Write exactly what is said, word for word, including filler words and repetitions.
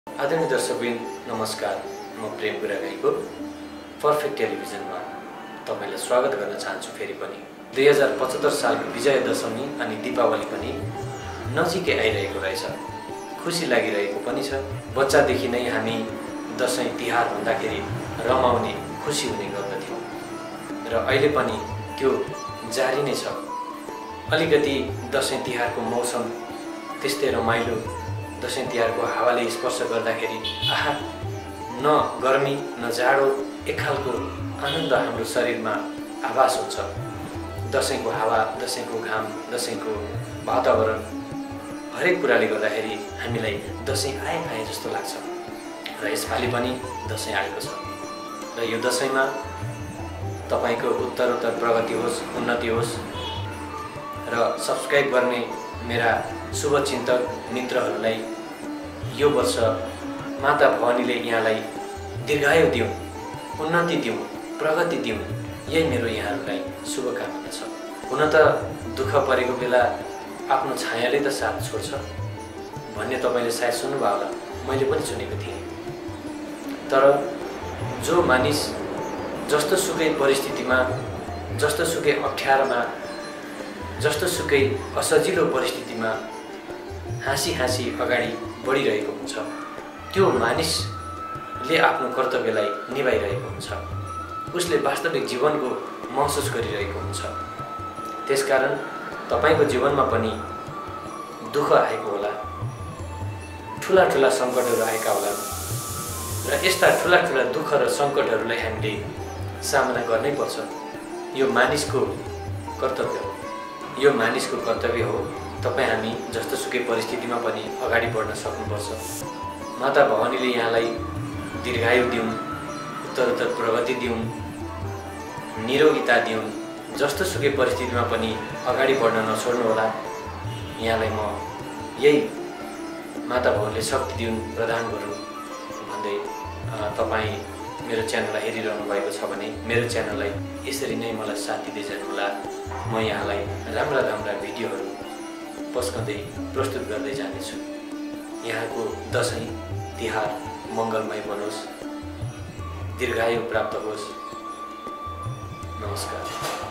आदरणीय दर्शकवृन्द नमस्कार। म प्रेम गुरागाईको पर्फेक्ट टेलिभिजनमा तपाईलाई स्वागत गर्न चाहन्छु। फेरि पनि दुई हजार पचहत्तर सालको विजय दशमी अनि दीपावली पनि नजिकै आइरहेको रहेछ। खुसी लागिरहेको पनि छ। बच्चादेखि नै हामी दशैं तिहार भन्दाखेरि रमाउने खुसी हुने गर्दथ्यौँ र अहिले पनि त्यो जारी नै छ। अलिकति दशैं तिहारको मौसम त्यस्तै रमाइलो, दशैं तिहारको हावाले स्पर्श गर्दाखेरि आहा, न गर्मी न जाडो, एक खालको आनन्द हाम्रो शरीरमा आभास हुन्छ। दशैंको हावा, दशैंको घाम, दशैंको वातावरण, हरेक कुराले गर्दाखेरि हामीलाई दशैं आए आए जस्तो लाग्छ र यसपालि पनि दशैं आएको छ र यो दशैंमा तपाईको उत्तरोत्तर प्रगति होस्, उन्नति होस् र सब्स्क्राइब गर्ने मेरा शुभचिन्तक मित्रहरूलाई यो वर्ष माता भवानीले यहाँलाई दीर्घायु दिउन्, उन्नति दिउन्, प्रगति दिउन्, यही मेरो यहाँहरूलाई शुभकामना छ। हुन त दुःख परेको बेला आफ्नो छायाले त साथ छोड्छ भन्ने तपाईले सायद सुन्नुभयो होला, मैले पनि सुनेको थिएँ। तर जो मानिस जस्तो सुकै परिस्थितिमा, जस्तो सुकै अप्ठ्यारोमा, जस्तो सुकै असजिलो परिस्थितिमा हाँसी हाँसी अगाडि बढिरहेको हुन्छ, त्यो मानिसले आफ्नो कर्तव्यलाई निभाइरहेको हुन्छ, उसले वास्तविक जीवनको महसुस गरिरहेको हुन्छ। त्यसकारण तपाईको जीवनमा पनि दुःख आएको होला, ठुला ठुला सङ्कटहरू आएका होला र यस्ता ठुला ठुला दुःख र सङ्कटहरूलाई हामीले सामना गर्नै पर्छ। यो मानिसको कर्तव्य हो, यो मानिसको कर्तव्य हो। तपाईँ हामी जस्तो सुकै परिस्थितिमा पनि अगाडि बढ्न सक्नुपर्छ। माता भवानीले यहाँलाई दीर्घायु दिउन्, उत्तरोत्तर प्रगति दिउन्, निरोगिता दिउन्, जस्तो सुकै परिस्थितिमा पनि अगाडि बढ्न नछोड्नुहोला। यहाँलाई म यही माता भवानीले शक्ति दिउन्, प्रदान गरून् भन्दै तपाईँ मेरो च्यानललाई हेरिरहनु भएको छ भने मेरो च्यानललाई यसरी नै मलाई साथ दिँदै जानुहोला। म यहाँलाई राम्रा राम्रा भिडियोहरू पस्कँदै प्रस्तुत गर्दै जानेछु। यहाँको दशैं तिहार मङ्गलमय बनोस्, दीर्घायु प्राप्त होस्। नमस्कार।